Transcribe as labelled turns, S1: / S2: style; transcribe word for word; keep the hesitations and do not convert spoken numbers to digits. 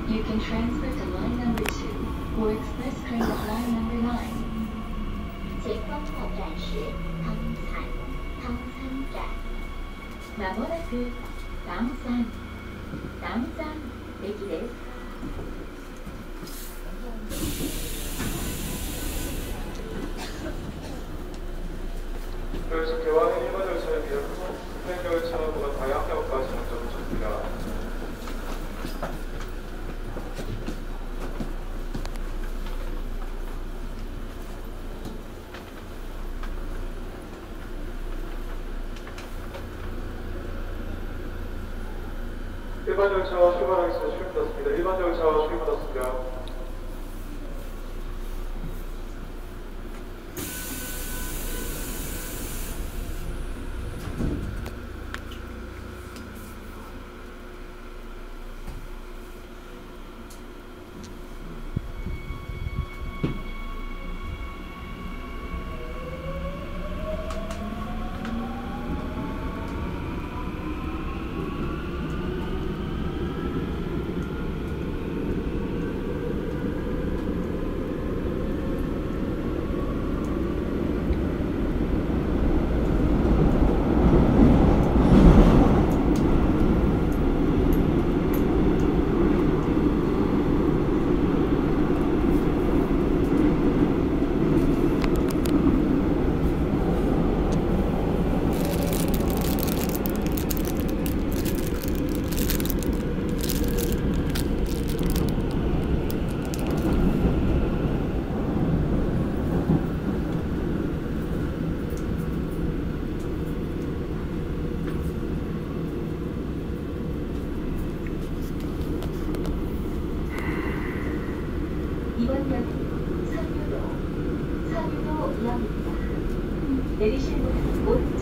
S1: You can transfer to line number two or express train at line number nine.
S2: 前方到站是汤山汤山站。まもなく湯山湯山駅です。
S3: 그래서 개화는 일반 열차에 비해 급행 열차보다 다양역까지 장점을 줍니다. 일반 열차와 출발하겠습니다. 출입받았습니다. 일반 열차와 출입받았습니다.
S2: 이번 역은 선유도, 선유도역입니다. 내리실 문은 오른쪽